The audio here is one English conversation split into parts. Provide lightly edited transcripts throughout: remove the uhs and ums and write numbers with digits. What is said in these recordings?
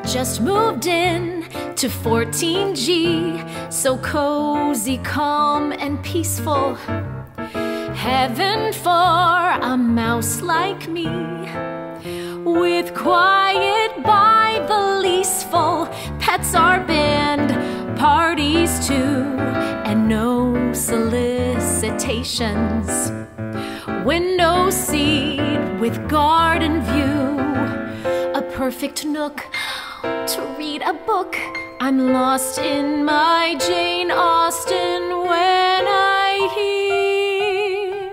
Just moved in to 14G, so cozy, calm, and peaceful. Heaven for a mouse like me, with quiet by the leaseful. Pets are banned, parties too, and no solicitations. Window seat with garden view, a perfect nook to read a book. I'm lost in my Jane Austen when I hear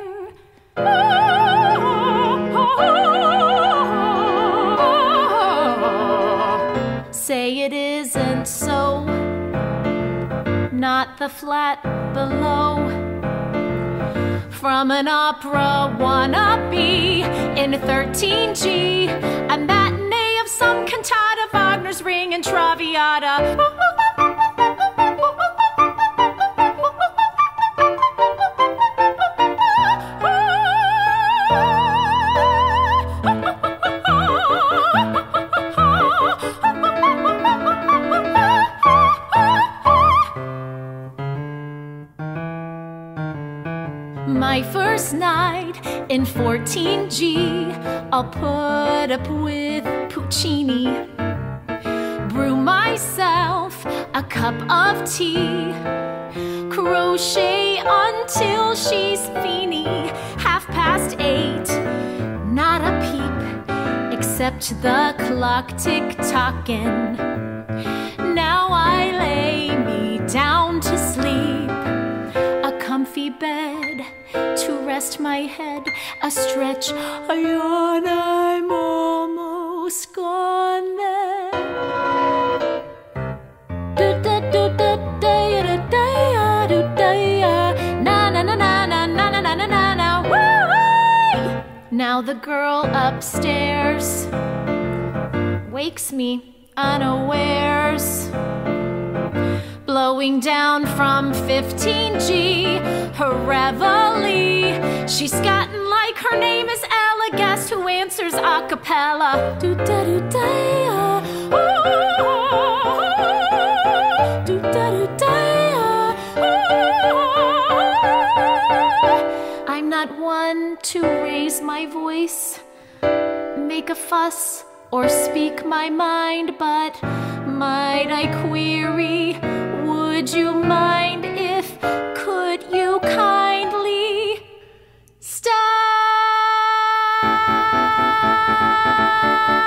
say it isn't so, not the flat below. From an opera wannabe in 13G, a matinee of some cantata, Wagner's Ring and Traviata. My first night in 14G, I'll put up with Puccini, brew myself a cup of tea, crochet until she's feeny. 8:30, not a peep, except the clock tick-tocking. Now I lay me down to sleep, a comfy bed to rest my head, a stretch, a yawn, I'm almost gone there. Now the girl upstairs wakes me unawares, blowing down from 15G, her reveille. She's scatting like her name is Ella Guest, who answers a cappella. I'm not one to raise my voice, make a fuss, or speak my mind, but might I query, would you mind if, could you kindly stop?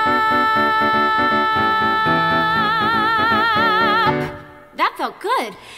That felt good.